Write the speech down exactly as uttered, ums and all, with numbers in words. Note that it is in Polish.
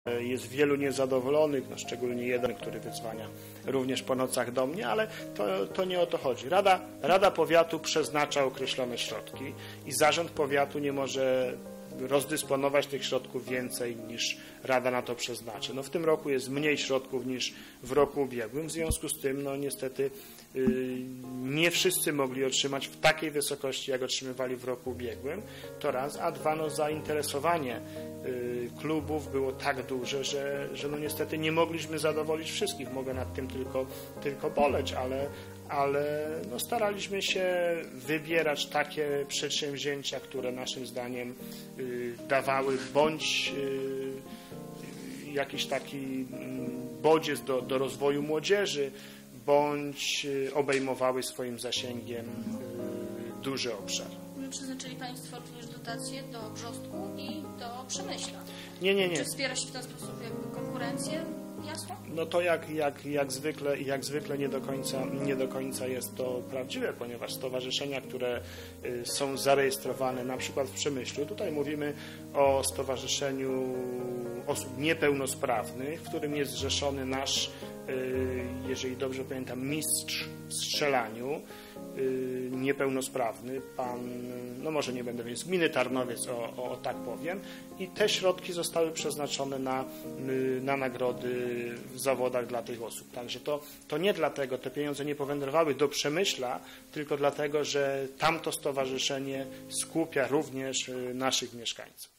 Jest wielu niezadowolonych, no szczególnie jeden, który wydzwania również po nocach do mnie, ale to, to nie o to chodzi. Rada, Rada Powiatu przeznacza określone środki i Zarząd Powiatu nie może rozdysponować tych środków więcej niż Rada na to przeznaczy. No w tym roku jest mniej środków niż w roku ubiegłym, w związku z tym no niestety yy, nie wszyscy mogli otrzymać w takiej wysokości, jak otrzymywali w roku ubiegłym, to raz, a dwa, no zainteresowanie yy, klubów było tak duże, że, że no niestety nie mogliśmy zadowolić wszystkich. Mogę nad tym tylko, tylko boleć, ale ale no staraliśmy się wybierać takie przedsięwzięcia, które naszym zdaniem y, dawały bądź y, jakiś taki y, bodziec do, do rozwoju młodzieży, bądź y, obejmowały swoim zasięgiem y, duży obszar. Przeznaczyli Państwo również dotacje do Brzostku i do Przemyśla. Nie, nie, nie. Czy wspiera się w ten sposób jakby konkurencję? Jasno? No to jak, jak, jak zwykle jak zwykle nie do końca, nie do końca jest to prawdziwe, ponieważ stowarzyszenia, które y, są zarejestrowane na przykład w Przemyślu, tutaj mówimy o Stowarzyszeniu Osób Niepełnosprawnych, w którym jest zrzeszony nasz, y, jeżeli dobrze pamiętam, mistrz w strzelaniu, y, niepełnosprawny, pan, no może nie będę więc, gminy Tarnowiec, o, o, o tak powiem, i te środki zostały przeznaczone na, y, na nagrody w zawodach dla tych osób. Także to, to nie dlatego, te pieniądze nie powędrowały do Przemyśla, tylko dlatego, że tamto stowarzyszenie skupia również y, naszych mieszkańców.